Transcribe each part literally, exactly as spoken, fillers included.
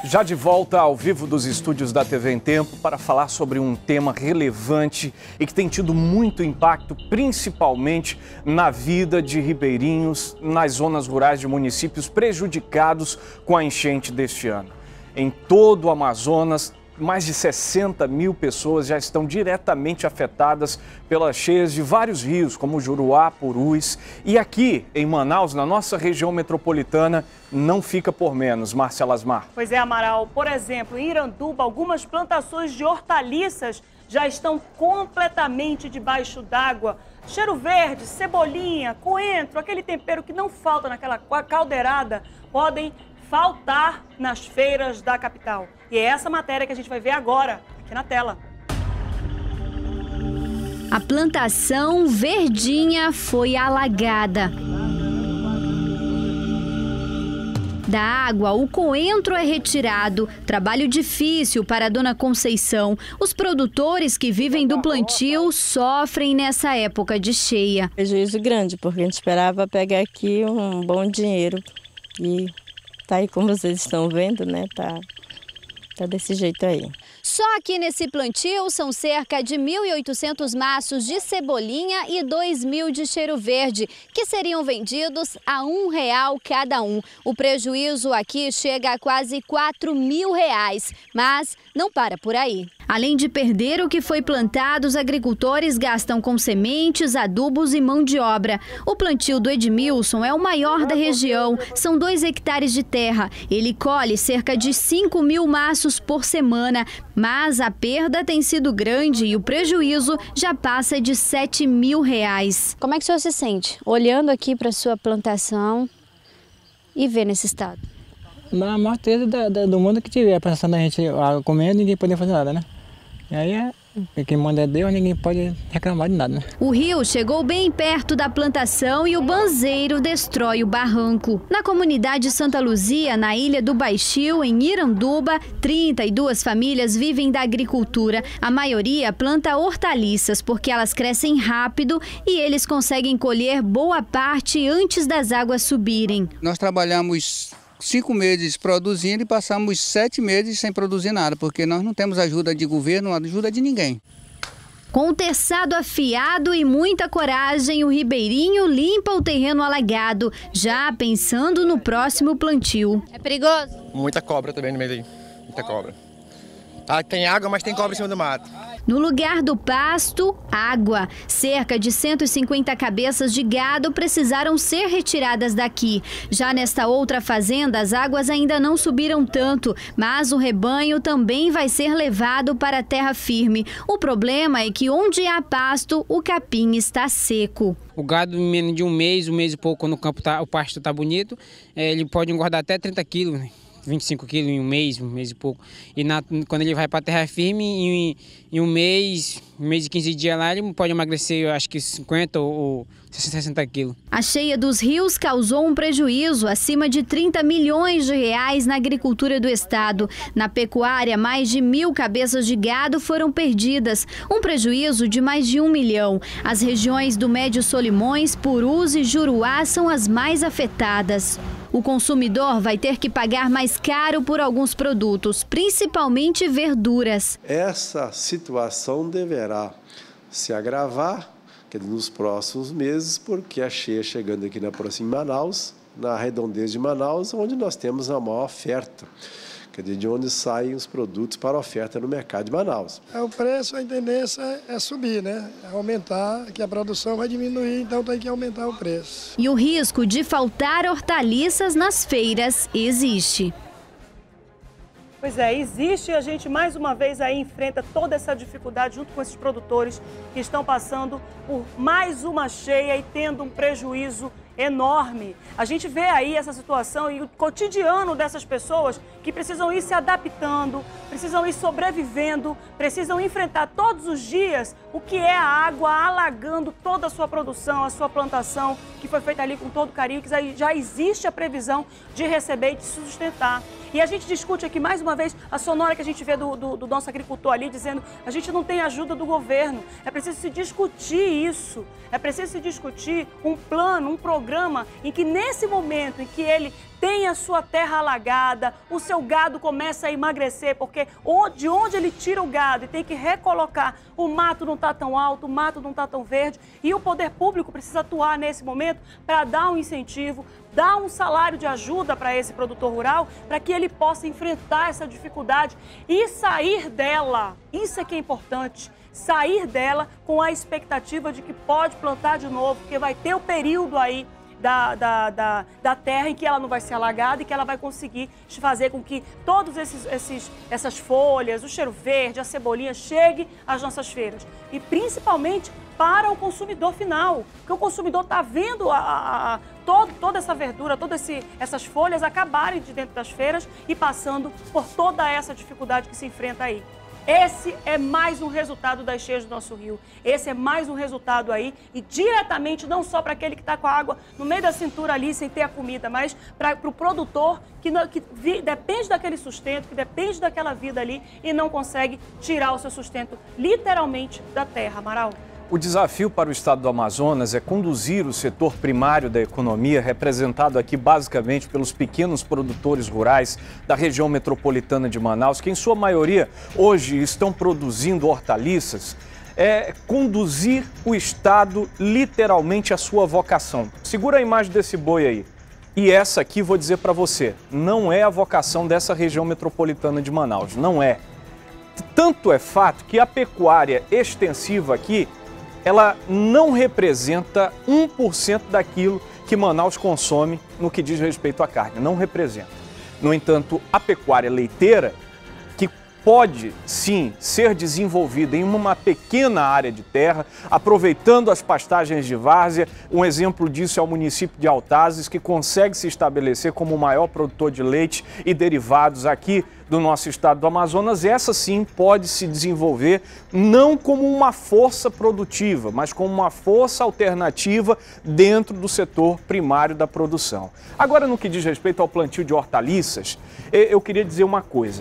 Já de volta ao vivo dos estúdios da T V em Tempo para falar sobre um tema relevante e que tem tido muito impacto, principalmente na vida de ribeirinhos nas zonas rurais de municípios prejudicados com a enchente deste ano. Em todo o Amazonas, mais de sessenta mil pessoas já estão diretamente afetadas pelas cheias de vários rios, como Juruá, Purus. E aqui, em Manaus, na nossa região metropolitana, não fica por menos. Márcia Lasmar. Pois é, Amaral. Por exemplo, em Iranduba, algumas plantações de hortaliças já estão completamente debaixo d'água. Cheiro verde, cebolinha, coentro, aquele tempero que não falta naquela caldeirada, podem faltar nas feiras da capital. E é essa matéria que a gente vai ver agora, aqui na tela. A plantação verdinha foi alagada. Da água, o coentro é retirado. Trabalho difícil para a dona Conceição. Os produtores que vivem do plantio sofrem nessa época de cheia. Prejuízo grande, porque a gente esperava pegar aqui um bom dinheiro. E tá aí como vocês estão vendo, né? Tá, tá desse jeito aí. Só aqui nesse plantio são cerca de mil e oitocentos maços de cebolinha e dois mil de cheiro verde, que seriam vendidos a um real cada um. O prejuízo aqui chega a quase quatro mil reais, mas não para por aí. Além de perder o que foi plantado, os agricultores gastam com sementes, adubos e mão de obra. O plantio do Edmilson é o maior da região, são dois hectares de terra. Ele colhe cerca de cinco mil maços por semana. Mas a perda tem sido grande e o prejuízo já passa de sete mil reais. Como é que o senhor se sente olhando aqui para a sua plantação e vendo esse estado? Na maior tristeza do mundo que tiver, pensando a gente comendo, ninguém poder fazer nada, né? E aí é... Quem manda é Deus, ninguém pode reclamar de nada, né? O rio chegou bem perto da plantação e o banzeiro destrói o barranco. Na comunidade Santa Luzia, na Ilha do Baixio, em Iranduba, trinta e duas famílias vivem da agricultura. A maioria planta hortaliças porque elas crescem rápido e eles conseguem colher boa parte antes das águas subirem. Nós trabalhamos cinco meses produzindo e passamos sete meses sem produzir nada, porque nós não temos ajuda de governo, ajuda de ninguém. Com o terçado afiado e muita coragem, o ribeirinho limpa o terreno alagado, já pensando no próximo plantio. É perigoso? Muita cobra também no meio aí, muita cobra. Ah, tem água, mas tem cobra em cima do mato. No lugar do pasto, água. Cerca de cento e cinquenta cabeças de gado precisaram ser retiradas daqui. Já nesta outra fazenda, as águas ainda não subiram tanto, mas o rebanho também vai ser levado para a terra firme. O problema é que onde há pasto, o capim está seco. O gado, em menos de um mês, um mês e pouco, quando o, campo tá, o pasto está bonito, ele pode engordar até trinta quilos, né? vinte e cinco quilos em um mês, um mês e pouco. E na, quando ele vai para a terra firme, em, em um mês, um mês e quinze dias lá, ele pode emagrecer, eu acho que cinquenta ou sessenta quilos. A cheia dos rios causou um prejuízo acima de trinta milhões de reais na agricultura do estado. Na pecuária, mais de mil cabeças de gado foram perdidas, um prejuízo de mais de um milhão. As regiões do Médio Solimões, Purus e Juruá são as mais afetadas. O consumidor vai ter que pagar mais caro por alguns produtos, principalmente verduras. Essa situação deverá se agravar nos próximos meses, porque a cheia chegando aqui na próxima Manaus, na redondeza de Manaus, onde nós temos a maior oferta, quer dizer, de onde saem os produtos para oferta no mercado de Manaus. O preço, a tendência é subir, né? Aumentar, que a produção vai diminuir, então tem que aumentar o preço. E o risco de faltar hortaliças nas feiras existe. Pois é, existe e a gente mais uma vez aí enfrenta toda essa dificuldade junto com esses produtores que estão passando por mais uma cheia e tendo um prejuízo enorme. A gente vê aí essa situação e o cotidiano dessas pessoas que precisam ir se adaptando, precisam ir sobrevivendo, precisam enfrentar todos os dias o que é a água alagando toda a sua produção, a sua plantação, que foi feita ali com todo carinho, que já existe a previsão de receber e de se sustentar. E a gente discute aqui mais uma vez a sonora que a gente vê do, do, do nosso agricultor ali dizendo a gente não tem ajuda do governo. É preciso se discutir isso, é preciso se discutir um plano, um programa programa em que nesse momento em que ele tem a sua terra alagada, o seu gado começa a emagrecer, porque de onde ele tira o gado e tem que recolocar, o mato não está tão alto, o mato não está tão verde, e o poder público precisa atuar nesse momento para dar um incentivo, dar um salário de ajuda para esse produtor rural, para que ele possa enfrentar essa dificuldade e sair dela. Isso é que é importante. Sair dela com a expectativa de que pode plantar de novo, porque vai ter o período aí Da, da, da, da terra em que ela não vai ser alagada e que ela vai conseguir fazer com que todas esses, esses, essas folhas, o cheiro verde, a cebolinha chegue às nossas feiras. E principalmente para o consumidor final, porque o consumidor está vendo a, a, a, todo, toda essa verdura, todas essas folhas acabarem de dentro das feiras e passando por toda essa dificuldade que se enfrenta aí. Esse é mais um resultado das cheias do nosso rio. Esse é mais um resultado aí, e diretamente não só para aquele que está com a água no meio da cintura ali, sem ter a comida, mas para o pro produtor que, não, que vi, depende daquele sustento, que depende daquela vida ali e não consegue tirar o seu sustento literalmente da terra. Amaral. O desafio para o estado do Amazonas é conduzir o setor primário da economia, representado aqui basicamente pelos pequenos produtores rurais da região metropolitana de Manaus, que em sua maioria hoje estão produzindo hortaliças, é conduzir o estado literalmente à sua vocação. Segura a imagem desse boi aí. E essa aqui, vou dizer para você, não é a vocação dessa região metropolitana de Manaus, não é. Tanto é fato que a pecuária extensiva aqui, ela não representa um por cento daquilo que Manaus consome no que diz respeito à carne, não representa. No entanto, a pecuária leiteira, que pode sim ser desenvolvida em uma pequena área de terra, aproveitando as pastagens de várzea, um exemplo disso é o município de Altazes, que consegue se estabelecer como o maior produtor de leite e derivados aqui do nosso estado do Amazonas. Essa sim pode se desenvolver não como uma força produtiva, mas como uma força alternativa dentro do setor primário da produção. Agora, no que diz respeito ao plantio de hortaliças, eu queria dizer uma coisa.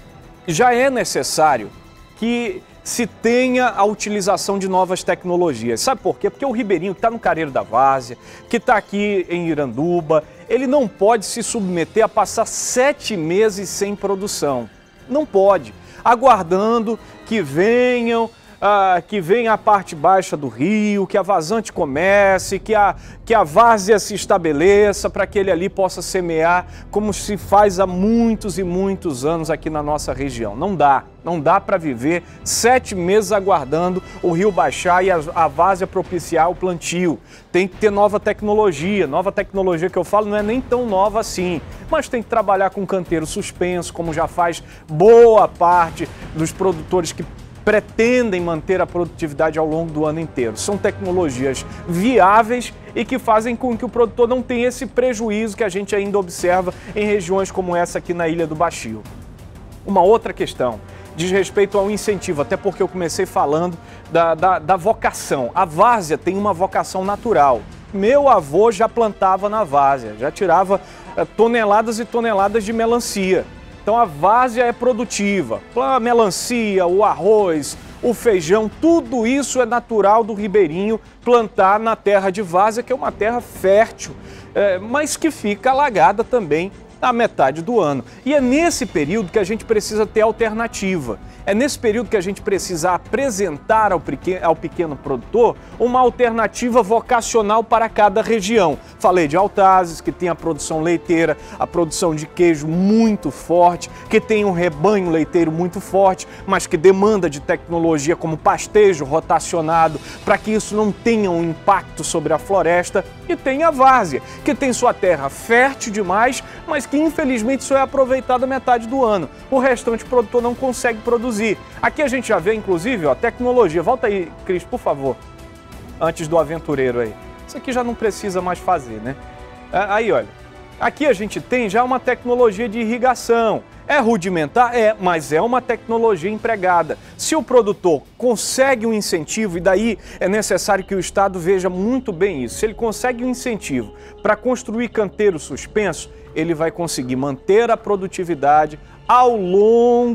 Já é necessário que se tenha a utilização de novas tecnologias. Sabe por quê? Porque o ribeirinho que está no Careiro da Várzea, que está aqui em Iranduba, ele não pode se submeter a passar sete meses sem produção. Não pode. Aguardando que venham, ah, que venha a parte baixa do rio, que a vazante comece, que a, que a várzea se estabeleça para que ele ali possa semear, como se faz há muitos e muitos anos aqui na nossa região. Não dá. Não dá para viver sete meses aguardando o rio baixar e a, a várzea propiciar o plantio. Tem que ter nova tecnologia. Nova tecnologia que eu falo não é nem tão nova assim, mas tem que trabalhar com canteiro suspenso, como já faz boa parte dos produtores que pretendem manter a produtividade ao longo do ano inteiro. São tecnologias viáveis e que fazem com que o produtor não tenha esse prejuízo que a gente ainda observa em regiões como essa aqui na Ilha do Baixio. Uma outra questão diz respeito ao incentivo, até porque eu comecei falando da, da, da vocação. A várzea tem uma vocação natural. Meu avô já plantava na várzea, já tirava uh, toneladas e toneladas de melancia. Então a várzea é produtiva. A melancia, o arroz, o feijão, tudo isso é natural do ribeirinho plantar na terra de várzea, que é uma terra fértil, é, mas que fica alagada também a metade do ano. E é nesse período que a gente precisa ter alternativa. É nesse período que a gente precisa apresentar ao pequeno, ao pequeno produtor uma alternativa vocacional para cada região. Falei de Altazes, que tem a produção leiteira, a produção de queijo muito forte, que tem um rebanho leiteiro muito forte, mas que demanda de tecnologia como pastejo rotacionado, para que isso não tenha um impacto sobre a floresta. E tem a várzea, que tem sua terra fértil demais, mas que infelizmente só é aproveitada metade do ano. O restante o produtor não consegue produzir. Aqui a gente já vê, inclusive, ó, tecnologia. Volta aí, Cris, por favor, antes do aventureiro aí. Isso aqui já não precisa mais fazer, né? Aí, olha, aqui a gente tem já uma tecnologia de irrigação. É rudimentar? É, mas é uma tecnologia empregada. Se o produtor consegue um incentivo, e daí é necessário que o Estado veja muito bem isso, se ele consegue um incentivo para construir canteiro suspenso, ele vai conseguir manter a produtividade ao longo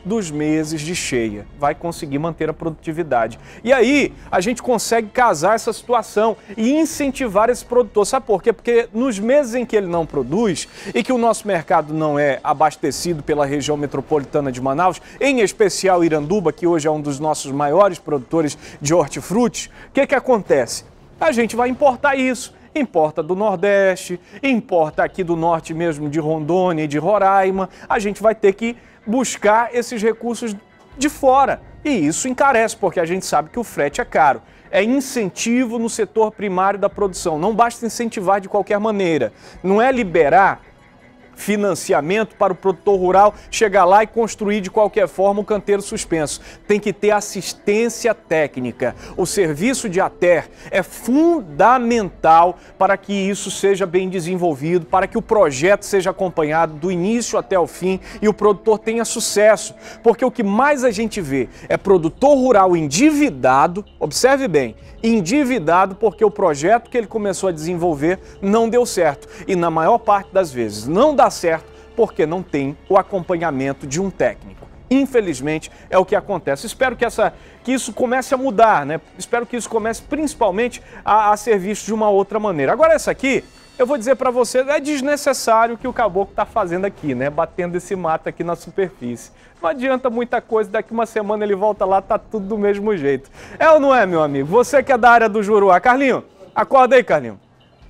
dos meses de cheia. Vai conseguir manter a produtividade. E aí, a gente consegue casar essa situação e incentivar esse produtor. Sabe por quê? Porque nos meses em que ele não produz e que o nosso mercado não é abastecido pela região metropolitana de Manaus, em especial Iranduba, que hoje é um dos nossos maiores produtores de hortifrutis, o que que acontece? A gente vai importar isso. Importa do Nordeste, importa aqui do Norte mesmo, de Rondônia e de Roraima. A gente vai ter que buscar esses recursos de fora. E isso encarece, porque a gente sabe que o frete é caro. É incentivo no setor primário da produção. Não basta incentivar de qualquer maneira. Não é liberar financiamento para o produtor rural chegar lá e construir de qualquer forma um canteiro suspenso. Tem que ter assistência técnica. O serviço de ATER é fundamental para que isso seja bem desenvolvido, para que o projeto seja acompanhado do início até o fim e o produtor tenha sucesso. Porque o que mais a gente vê é produtor rural endividado, observe bem, endividado porque o projeto que ele começou a desenvolver não deu certo. E na maior parte das vezes não dá certo porque não tem o acompanhamento de um técnico. Infelizmente é o que acontece. Espero que, essa, que isso comece a mudar, né? Espero que isso comece principalmente a, a ser visto de uma outra maneira. Agora essa aqui, eu vou dizer para você, é desnecessário o que o caboclo está fazendo aqui, né? Batendo esse mato aqui na superfície. Não adianta muita coisa, daqui uma semana ele volta lá, tá tudo do mesmo jeito. É ou não é, meu amigo? Você que é da área do Juruá. Carlinho, acorda aí, Carlinho.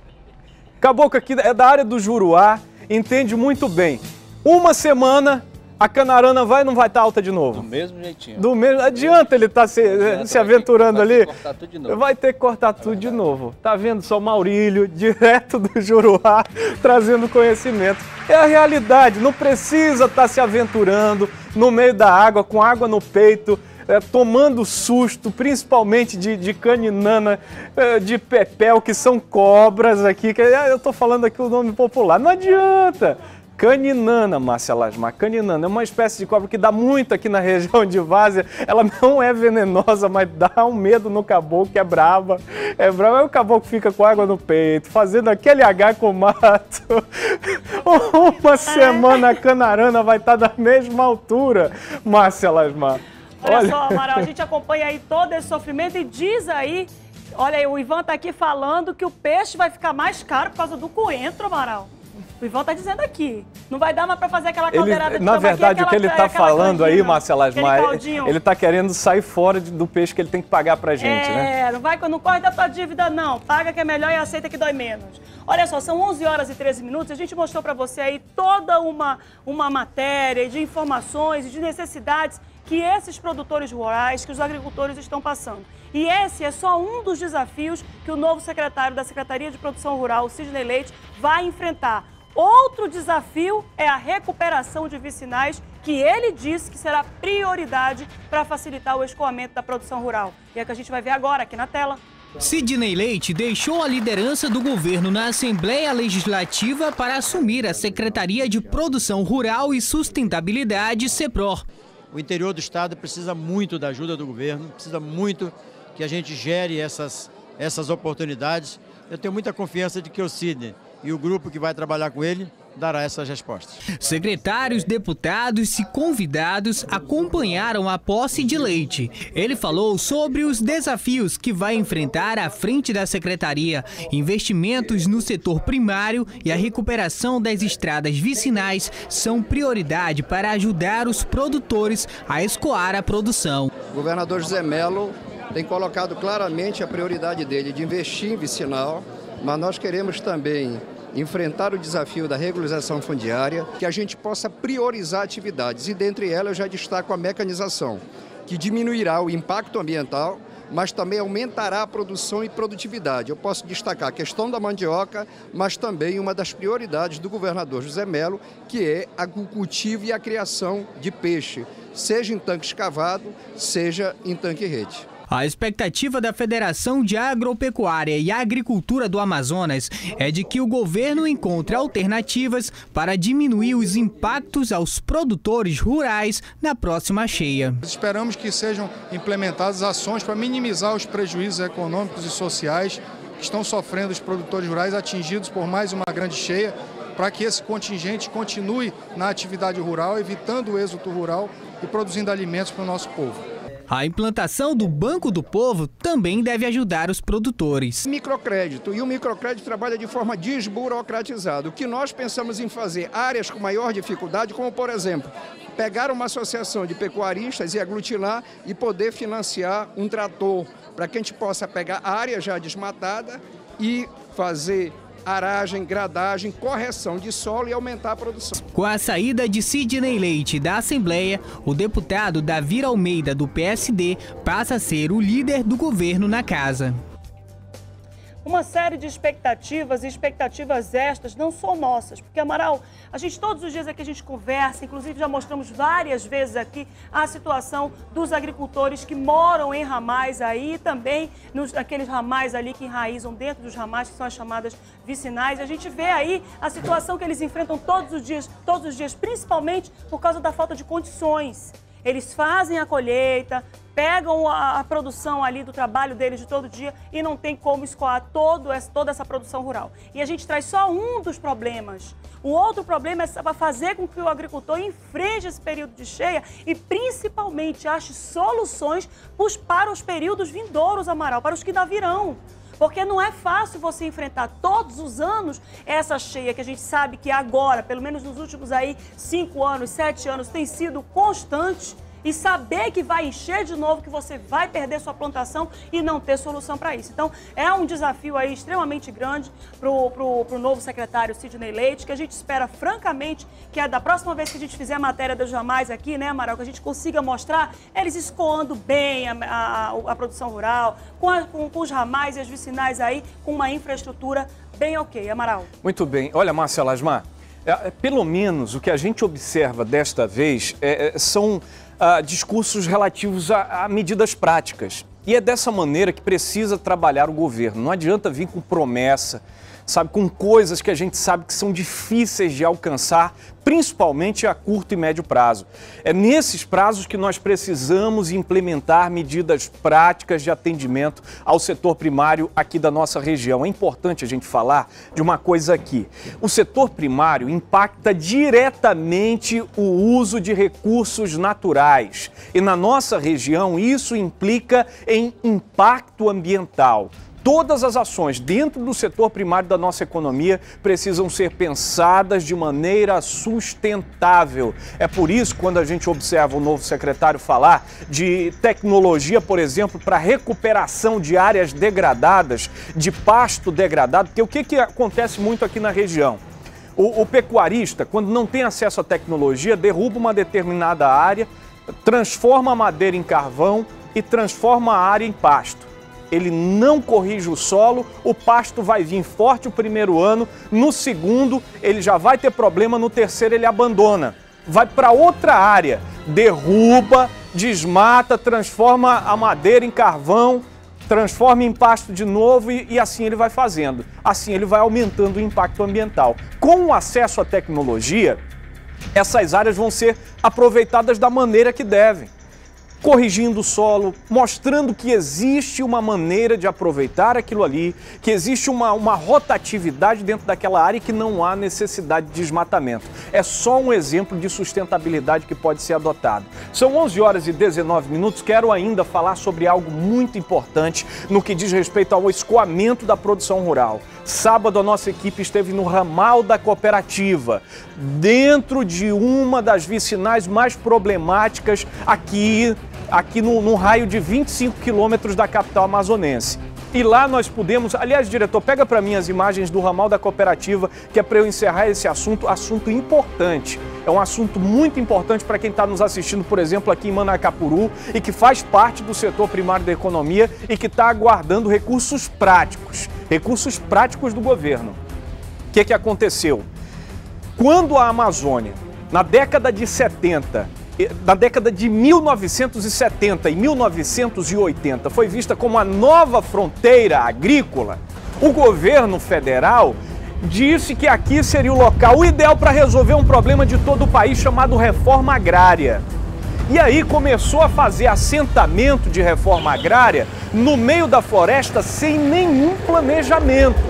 Caboclo aqui é da área do Juruá, entende muito bem. Uma semana, a canarana vai ou não vai estar alta de novo? Do mesmo jeitinho. Do mesmo, adianta ele estar tá se, adianta, se aventurando vai ali? Vai ter que cortar tudo de novo. Vai ter que cortar tudo de novo. Tá vendo só Maurílio, direto do Juruá, trazendo conhecimento. É a realidade, não precisa estar tá se aventurando no meio da água, com água no peito, é, tomando susto, principalmente de, de caninana, é, de pepel, que são cobras aqui. Que, eu estou falando aqui o nome popular. Não adianta. Caninana, Márcia Lasmar, caninana é uma espécie de cobra que dá muito aqui na região de Várzea. Ela não é venenosa, mas dá um medo no caboclo, que é brava. É brava, aí o caboclo fica com água no peito, fazendo aquele H com mato. Uma semana a canarana vai estar da mesma altura, Márcia Lasmar. Olha, Olha só, Amaral, a gente acompanha aí todo esse sofrimento e diz aí, olha aí, o Ivan tá aqui falando que o peixe vai ficar mais caro por causa do coentro, Amaral. O Ivan tá dizendo aqui, não vai dar mais para fazer aquela caldeirada ele, de Na verdade, aquela, o que ele está falando aí, Márcia Lasmar, ele está querendo sair fora de, do peixe que ele tem que pagar pra gente, é, né? É, não vai, não corre da tua dívida não, paga que é melhor e aceita que dói menos. Olha só, são onze horas e treze minutos, a gente mostrou para você aí toda uma, uma matéria de informações e de necessidades que esses produtores rurais, que os agricultores estão passando. E esse é só um dos desafios que o novo secretário da Secretaria de Produção Rural, Sidney Leite, vai enfrentar. Outro desafio é a recuperação de vicinais, que ele disse que será prioridade para facilitar o escoamento da produção rural. E é que a gente vai ver agora aqui na tela. Sidney Leite deixou a liderança do governo na Assembleia Legislativa para assumir a Secretaria de Produção Rural e Sustentabilidade, SEPROR. O interior do estado precisa muito da ajuda do governo, precisa muito que a gente gere essas, essas oportunidades. Eu tenho muita confiança de que o Sidney e o grupo que vai trabalhar com ele dará essas respostas. Secretários, deputados e convidados acompanharam a posse de Leite. Ele falou sobre os desafios que vai enfrentar à frente da secretaria, investimentos no setor primário e a recuperação das estradas vicinais são prioridade para ajudar os produtores a escoar a produção. O governador José Mello tem colocado claramente a prioridade dele de investir em vicinal, mas nós queremos também enfrentar o desafio da regularização fundiária, que a gente possa priorizar atividades, e dentre elas eu já destaco a mecanização, que diminuirá o impacto ambiental, mas também aumentará a produção e produtividade. Eu posso destacar a questão da mandioca, mas também uma das prioridades do governador José Mello, que é o cultivo e a criação de peixe, seja em tanque escavado, seja em tanque-rede. A expectativa da Federação de Agropecuária e Agricultura do Amazonas é de que o governo encontre alternativas para diminuir os impactos aos produtores rurais na próxima cheia. Esperamos que sejam implementadas ações para minimizar os prejuízos econômicos e sociais que estão sofrendo os produtores rurais atingidos por mais uma grande cheia, para que esse contingente continue na atividade rural, evitando o êxodo rural e produzindo alimentos para o nosso povo. A implantação do Banco do Povo também deve ajudar os produtores. Microcrédito, e o microcrédito trabalha de forma desburocratizada. O que nós pensamos em fazer, áreas com maior dificuldade, como por exemplo, pegar uma associação de pecuaristas e aglutinar e poder financiar um trator, para que a gente possa pegar a área já desmatada e fazer aragem, gradagem, correção de solo e aumentar a produção. Com a saída de Sidney Leite da Assembleia, o deputado Davi Almeida, do P S D, passa a ser o líder do governo na casa. Uma série de expectativas e expectativas estas não são nossas, porque, Amaral, a gente todos os dias aqui a gente conversa, inclusive já mostramos várias vezes aqui a situação dos agricultores que moram em ramais aí e também nos, aqueles ramais ali que enraizam dentro dos ramais, que são as chamadas vicinais. A gente vê aí a situação que eles enfrentam todos os dias, todos os dias, principalmente por causa da falta de condições. Eles fazem a colheita, pegam a, a produção ali do trabalho deles de todo dia e não tem como escoar todo essa, toda essa produção rural. E a gente traz só um dos problemas. O outro problema é fazer com que o agricultor enfrente esse período de cheia e principalmente ache soluções para os períodos vindouros, Amaral, para os que ainda virão. Porque não é fácil você enfrentar todos os anos essa cheia que a gente sabe que agora, pelo menos nos últimos aí cinco anos, sete anos, tem sido constante. E saber que vai encher de novo, que você vai perder sua plantação e não ter solução para isso. Então, é um desafio aí extremamente grande para o pro, pro novo secretário Sidney Leite, que a gente espera, francamente, que é da próxima vez que a gente fizer a matéria dos ramais aqui, né, Amaral, que a gente consiga mostrar eles escoando bem a, a, a produção rural, com, a, com, com os ramais e as vicinais aí, com uma infraestrutura bem ok. Amaral. Muito bem. Olha, Márcia Lasmar, é, pelo menos o que a gente observa desta vez é, são... Uh, discursos relativos a, a medidas práticas. E é dessa maneira que precisa trabalhar o governo. Não adianta vir com promessa, sabe, com coisas que a gente sabe que são difíceis de alcançar, principalmente a curto e médio prazo. É nesses prazos que nós precisamos implementar medidas práticas de atendimento ao setor primário aqui da nossa região. É importante a gente falar de uma coisa aqui. O setor primário impacta diretamente o uso de recursos naturais. E na nossa região isso implica em impacto ambiental. Todas as ações dentro do setor primário da nossa economia precisam ser pensadas de maneira sustentável. É por isso, quando a gente observa o novo secretário falar de tecnologia, por exemplo, para recuperação de áreas degradadas, de pasto degradado, porque o que, que acontece muito aqui na região? O, o pecuarista, quando não tem acesso à tecnologia, derruba uma determinada área, transforma a madeira em carvão e transforma a área em pasto. Ele não corrige o solo, o pasto vai vir forte o primeiro ano, no segundo ele já vai ter problema, no terceiro ele abandona. Vai para outra área, derruba, desmata, transforma a madeira em carvão, transforma em pasto de novo e, e assim ele vai fazendo. Assim ele vai aumentando o impacto ambiental. Com o acesso à tecnologia, essas áreas vão ser aproveitadas da maneira que devem. Corrigindo o solo, mostrando que existe uma maneira de aproveitar aquilo ali, que existe uma, uma rotatividade dentro daquela área e que não há necessidade de desmatamento. É só um exemplo de sustentabilidade que pode ser adotado. São onze horas e dezenove minutos, quero ainda falar sobre algo muito importante no que diz respeito ao escoamento da produção rural. Sábado a nossa equipe esteve no ramal da cooperativa, dentro de uma das vicinais mais problemáticas aqui, aqui no, no raio de vinte e cinco quilômetros da capital amazonense. E lá nós pudemos... Aliás, diretor, pega para mim as imagens do ramal da cooperativa, que é para eu encerrar esse assunto, assunto importante. É um assunto muito importante para quem está nos assistindo, por exemplo, aqui em Manacapuru, e que faz parte do setor primário da economia e que está aguardando recursos práticos, recursos práticos do governo. O que, que aconteceu? Quando a Amazônia, na década de setenta, na década de mil novecentos e setenta e mil novecentos e oitenta, foi vista como a nova fronteira agrícola, o governo federal disse que aqui seria o local ideal para resolver um problema de todo o país chamado reforma agrária. E aí começou a fazer assentamento de reforma agrária no meio da floresta sem nenhum planejamento,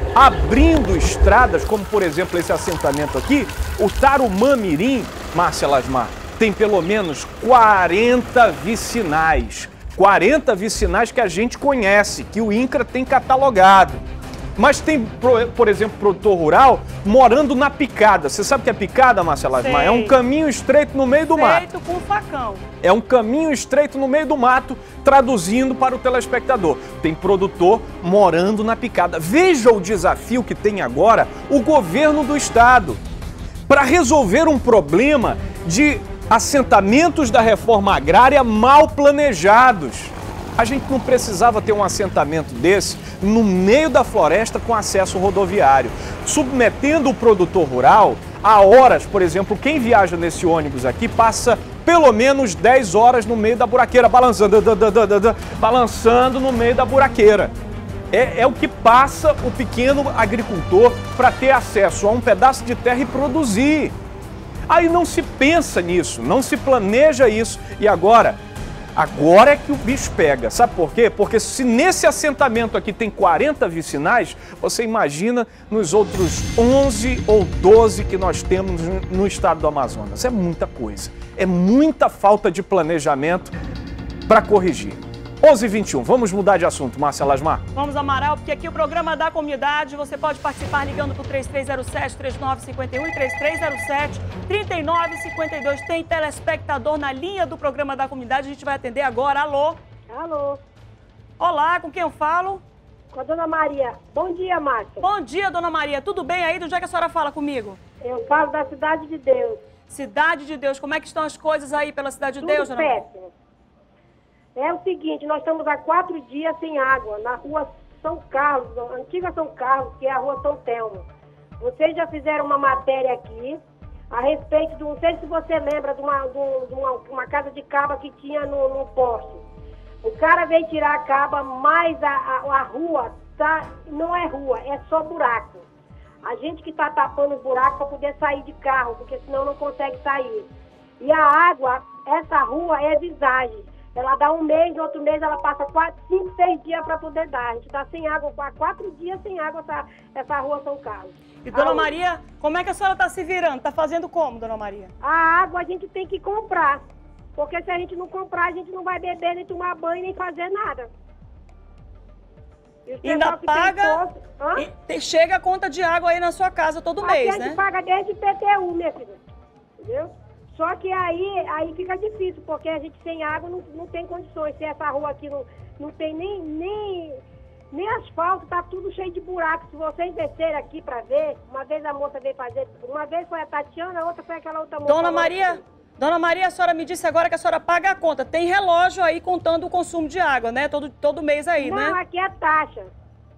abrindo estradas, como por exemplo esse assentamento aqui, o Tarumã Mirim, Márcia Lasmar, tem pelo menos quarenta vicinais. quarenta vicinais que a gente conhece, que o INCRA tem catalogado. Mas tem, por exemplo, produtor rural morando na picada. Você sabe o que é picada, Marcela Asmar? É um caminho estreito no meio do mato. Feito com facão. É um caminho estreito no meio do mato, traduzindo para o telespectador. Tem produtor morando na picada. Veja o desafio que tem agora o governo do estado para resolver um problema de assentamentos da reforma agrária mal planejados. A gente não precisava ter um assentamento desse no meio da floresta com acesso rodoviário, submetendo o produtor rural a horas. Por exemplo, quem viaja nesse ônibus aqui passa pelo menos dez horas no meio da buraqueira, balançando, balançando no meio da buraqueira. É, é o que passa o pequeno agricultor para ter acesso a um pedaço de terra e produzir. Aí não se pensa nisso, não se planeja isso. E agora, agora é que o bicho pega. Sabe por quê? Porque se nesse assentamento aqui tem quarenta vicinais, você imagina nos outros onze ou doze que nós temos no estado do Amazonas. É muita coisa. É muita falta de planejamento para corrigir. onze e vinte e um, vamos mudar de assunto, Marcela Asmar. Vamos, Amaral, porque aqui o programa da comunidade, você pode participar ligando para o três três zero sete, três nove cinco um e três três zero sete, três nove cinco dois. Tem telespectador na linha do programa da comunidade, a gente vai atender agora. Alô? Alô? Olá, com quem eu falo? Com a Dona Maria. Bom dia, Márcia. Bom dia, Dona Maria. Tudo bem aí? De onde é que a senhora fala comigo? Eu falo da Cidade de Deus. Cidade de Deus. Como é que estão as coisas aí pela Cidade de Tudo Deus, Dona Maria? péssimo. É o seguinte, nós estamos há quatro dias sem água na rua São Carlos, antiga São Carlos, que é a rua São Telmo. Vocês já fizeram uma matéria aqui a respeito de, não sei se você lembra, de uma, de uma, uma casa de caba que tinha no, no poste. O cara veio tirar a caba, mas a, a, a rua tá, não é rua, é só buraco. A gente que está tapando os buracos para poder sair de carro, porque senão não consegue sair. E a água, essa rua é visagem. Ela dá um mês, no outro mês ela passa quatro, cinco, seis dias para poder dar. A gente está sem água, há quatro dias sem água essa, essa rua São Carlos. E, Dona a Maria, como é que a senhora está se virando? Está fazendo como, Dona Maria? A água a gente tem que comprar. Porque se a gente não comprar, a gente não vai beber, nem tomar banho, nem fazer nada. E ainda paga, e chega a conta de água aí na sua casa todo Aqui mês, a gente né? paga desde I P T U, minha filha. Entendeu? Só que aí, aí fica difícil, porque a gente sem água não, não tem condições. Se essa rua aqui não, não tem nem, nem, nem asfalto, tá tudo cheio de buracos. Se vocês descerem aqui para ver, uma vez a moça veio fazer, uma vez foi a Tatiana, a outra foi aquela outra moça. Dona Maria, Dona Maria, a senhora me disse agora que a senhora paga a conta. Tem relógio aí contando o consumo de água, né? Todo, todo mês aí, não, né? Não, aqui é taxa.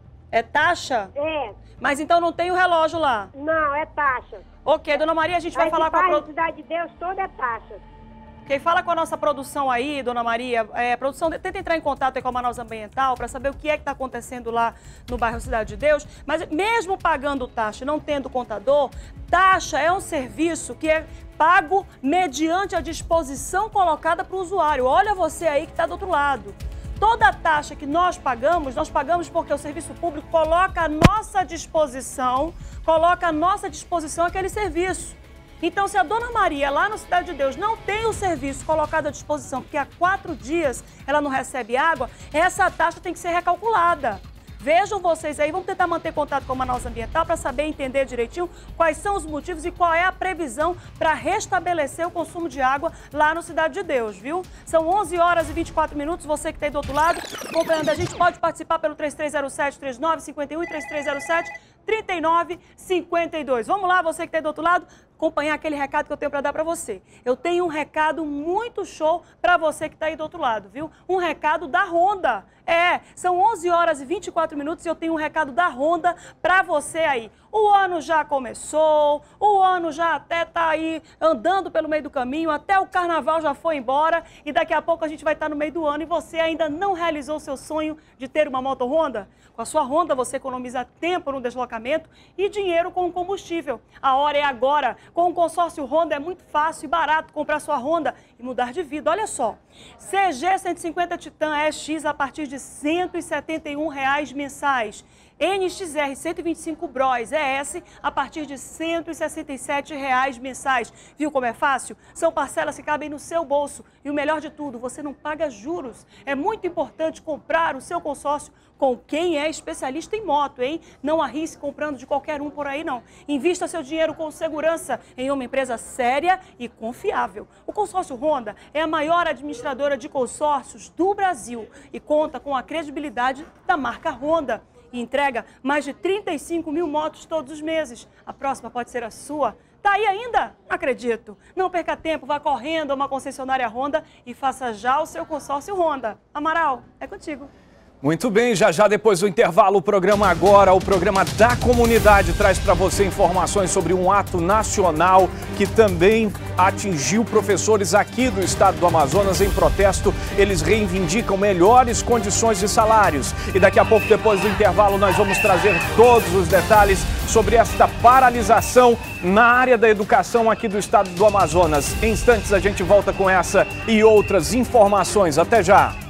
É taxa? É. Mas então não tem o relógio lá? Não, é taxa. Ok, Dona Maria, a gente vai Aí falar com a... Pro... Cidade de Deus, toda é taxa. Quem fala com a nossa produção aí, Dona Maria, é, a produção tenta entrar em contato aí com a Manaus Ambiental para saber o que é que está acontecendo lá no bairro Cidade de Deus. Mas mesmo pagando taxa, não tendo contador, taxa é um serviço que é pago mediante a disposição colocada para o usuário. Olha você aí que está do outro lado. Toda a taxa que nós pagamos, nós pagamos porque o serviço público coloca à nossa disposição, coloca à nossa disposição aquele serviço. Então, se a Dona Maria, lá no Cidade de Deus, não tem o serviço colocado à disposição, porque há quatro dias ela não recebe água, essa taxa tem que ser recalculada. Vejam vocês aí, vamos tentar manter contato com a Manaus Ambiental para saber entender direitinho quais são os motivos e qual é a previsão para restabelecer o consumo de água lá no Cidade de Deus, viu? São onze horas e vinte e quatro minutos, você que está aí do outro lado, acompanhando a gente, pode participar pelo três três zero sete, três nove cinco um e três três zero sete, três nove cinco dois. Vamos lá, você que está aí do outro lado, acompanhar aquele recado que eu tenho para dar para você. Eu tenho um recado muito show para você que está aí do outro lado, viu? Um recado da Honda. É, são onze horas e vinte e quatro minutos e eu tenho um recado da Honda para você aí. O ano já começou, o ano já até tá aí andando pelo meio do caminho, até o carnaval já foi embora e daqui a pouco a gente vai estar no meio do ano e você ainda não realizou o seu sonho de ter uma moto Honda? Com a sua Honda você economiza tempo no deslocamento e dinheiro com o combustível. A hora é agora. Com o consórcio Honda é muito fácil e barato comprar sua Honda e mudar de vida. Olha só, C G cento e cinquenta Titan E X a partir de cento e setenta e um reais mensais. N X R cento e vinte e cinco Bros E S a partir de cento e sessenta e sete reais mensais. Viu como é fácil? São parcelas que cabem no seu bolso. E o melhor de tudo, você não paga juros. É muito importante comprar o seu consórcio com quem é especialista em moto, hein? Não arrisque comprando de qualquer um por aí, não. Invista seu dinheiro com segurança em uma empresa séria e confiável. O Consórcio Honda é a maior administradora de consórcios do Brasil e conta com a credibilidade da marca Honda. E entrega mais de trinta e cinco mil motos todos os meses. A próxima pode ser a sua. Tá aí ainda? Acredito. Não perca tempo, vá correndo a uma concessionária Honda e faça já o seu consórcio Honda. Amaral, é contigo. Muito bem, já já depois do intervalo, o programa Agora, o programa da comunidade, traz para você informações sobre um ato nacional que também atingiu professores aqui do estado do Amazonas em protesto. Eles reivindicam melhores condições de salários. E daqui a pouco, depois do intervalo, nós vamos trazer todos os detalhes sobre esta paralisação na área da educação aqui do estado do Amazonas. Em instantes a gente volta com essa e outras informações. Até já!